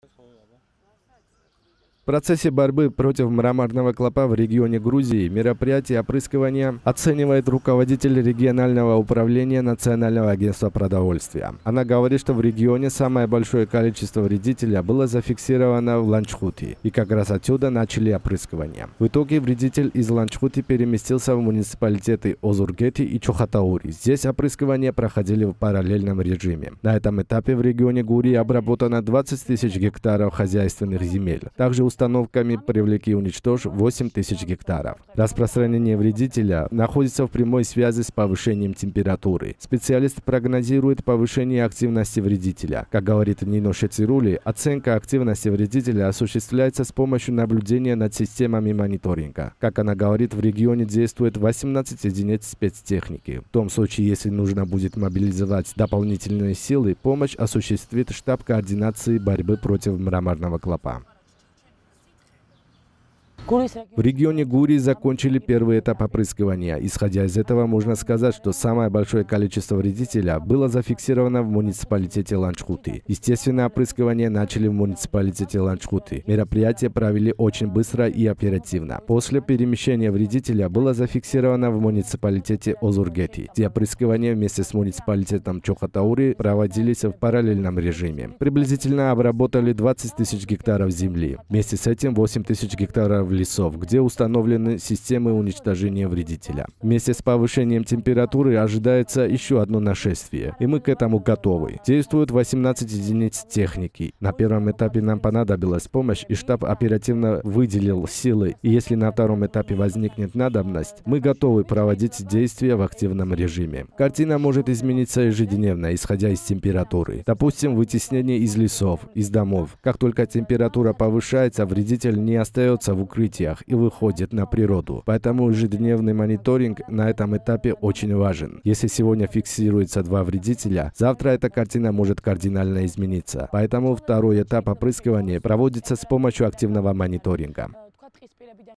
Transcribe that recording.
В процессе борьбы против мраморного клопа в регионе Грузии мероприятие опрыскивания оценивает руководитель регионального управления Национального агентства продовольствия. Она говорит, что в регионе самое большое количество вредителя было зафиксировано в Ланчхути, и как раз отсюда начали опрыскивание. В итоге вредитель из Ланчхути переместился в муниципалитеты Озургети и Чохатаури. Здесь опрыскивания проходили в параллельном режиме. На этом этапе в регионе Гурии обработано 20 тысяч гектаров хозяйственных земель. Также установками привлекли и уничтожь 8 тысяч гектаров. Распространение вредителя находится в прямой связи с повышением температуры. Специалист прогнозирует повышение активности вредителя. Как говорит Нино Шецирули, оценка активности вредителя осуществляется с помощью наблюдения над системами мониторинга. Как она говорит, в регионе действует 18 единиц спецтехники. В том случае, если нужно будет мобилизовать дополнительные силы, помощь осуществит штаб координации борьбы против мраморного клопа. В регионе Гурии закончили первый этап опрыскивания. Исходя из этого, можно сказать, что самое большое количество вредителя было зафиксировано в муниципалитете Ланчхути. Естественно, опрыскивание начали в муниципалитете Ланчхути. Мероприятие провели очень быстро и оперативно. После перемещения вредителя было зафиксировано в муниципалитете Озургети, где опрыскивание вместе с муниципалитетом Чохатаури проводились в параллельном режиме. Приблизительно обработали 20 тысяч гектаров земли. Вместе с этим 8 тысяч гектаров лесов, где установлены системы уничтожения вредителя. Вместе с повышением температуры ожидается еще одно нашествие, и мы к этому готовы. Действуют 18 единиц техники. На первом этапе нам понадобилась помощь, и штаб оперативно выделил силы, и если на втором этапе возникнет надобность, мы готовы проводить действия в активном режиме. Картина может измениться ежедневно, исходя из температуры. Допустим, вытеснение из лесов, из домов. Как только температура повышается, вредитель не остается в укрытиях и выходит на природу. Поэтому ежедневный мониторинг на этом этапе очень важен. Если сегодня фиксируется 2 вредителя, завтра эта картина может кардинально измениться. Поэтому второй этап опрыскивания проводится с помощью активного мониторинга.